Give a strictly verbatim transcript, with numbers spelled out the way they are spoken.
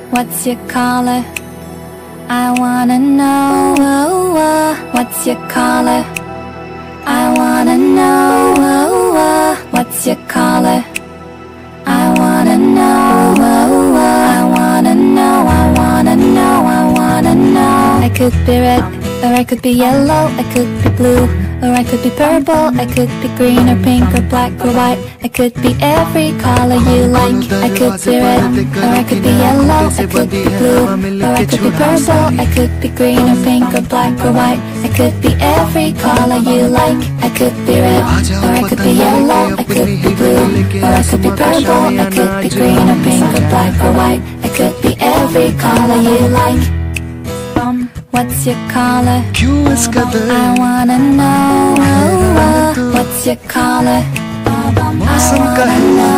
What's your color? I wanna know. What's your color? I wanna know. What's your color? I wanna know. I wanna know. I wanna know. I wanna know. I could be red, or I could be yellow, I could be blue, or I could be purple, I could be green or pink or black or white. I could be every color you like. I could be red, or I could be yellow, I could be blue, or I could be purple, I could be green or pink or black or white. I could be every color you like. I could be red, or I could be yellow, I could be blue, or I could be purple, I could be green or pink or black or white. I could be every color you like. What's your color? I wanna know. What's your color? I wanna know.